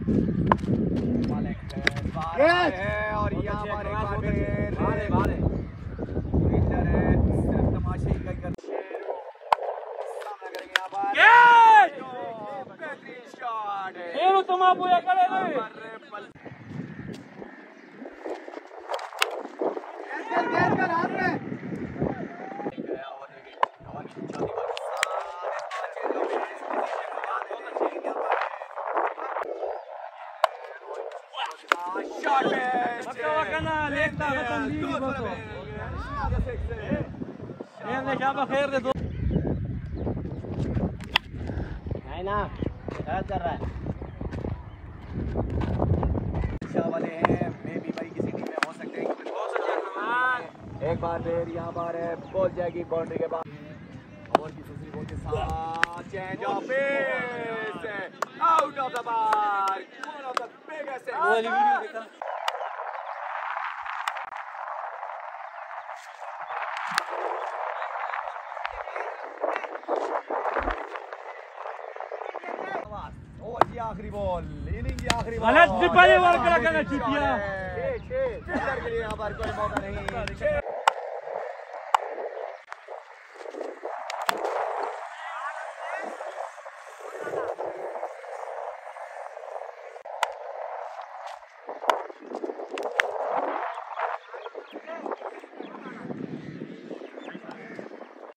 और यहाँ पर एक बार फिर फील्डर है, सिर्फ तमाशे ही कर सामना करेंगे यहाँ पर। बेहतरीन शॉट है, ये तुम आप पूरा करे ना हाथ में खैर दे दो नहीं ना गलत कर रहा है। वाले हैं मे भी भाई किसी टीम में हो सकते हैं, एक बार फिर यहाँ पर है बॉल जाएगी बाउंड्री के बाद और की दूसरी बॉल के साथ change of pace out of the park, one of the biggest आखिरी बॉल, इनिंग की आखिरी बॉल, गलत सिपाही वाल करा चुटिया के लिए यहाँ पर कोई मौका नहीं।